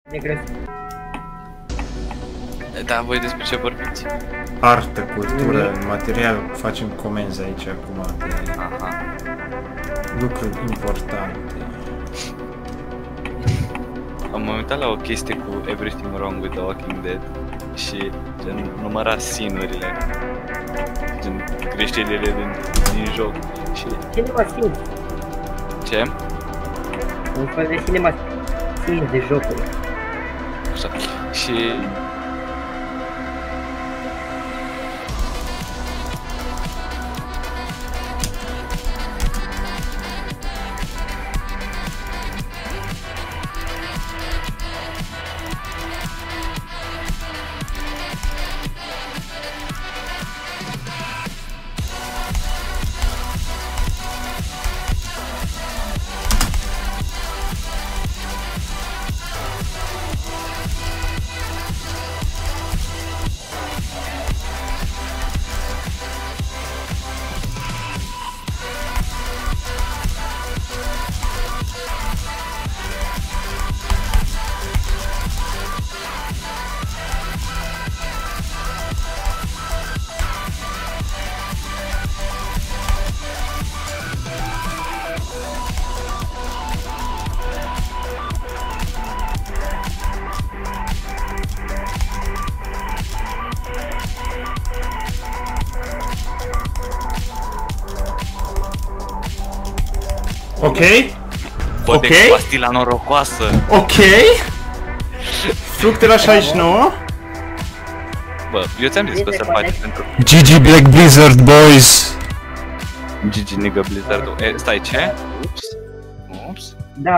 Negres. Da, voi despre ce vorbiți? Artă, cultură, material, facem comenzi aici acum de lucruri importante. Am uitat la o chestie cu Everything Wrong with The Walking Dead și gen număra sinurile, gen greșelile din joc și... Cinema Sins. Ce? Un fel de cinema Sins de jocuri. Așa. Și... Ok? Ok? Pastila norocoasă! Ok? Fructe la 69? Bă, eu ți-am zis că o să faci pentru... GG Black Blizzard, boys! GG nigga Blizzard. E, stai, ce? Ups. Ups. Da.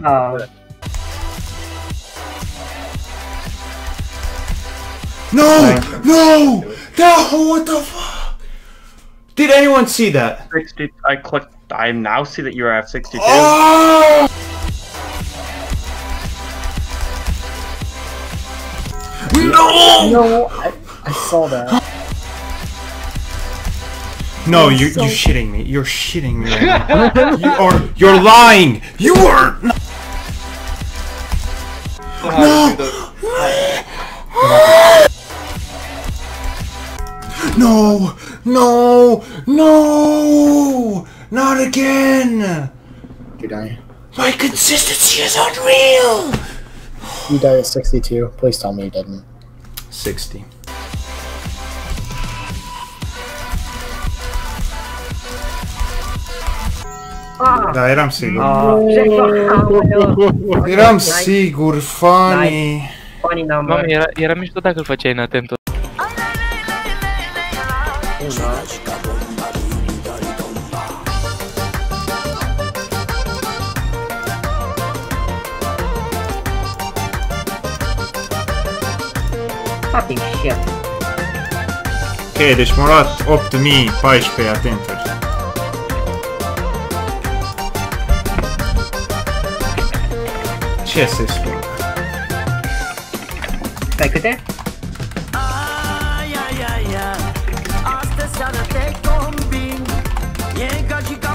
No! No! No! What the fuck? Did anyone see that? 60. I clicked. I now see that you're at 62. Oh! No! No, I saw that. No, you're shitting me. You're shitting me. Right now. You're lying. You are. No! No! No! Not again! You die. My consistency is unreal! You died at 62. Please tell me you didn't. 60. Da, eram sigur. Eram sigur, funny. Funny number. Mami, era mișto dacă îl făceai inatent. Fucking shit. Ok, deci m-a luat 8014 atenturi. Ce se spune? Stai câte? Astăzi seara te combin. E ca și ca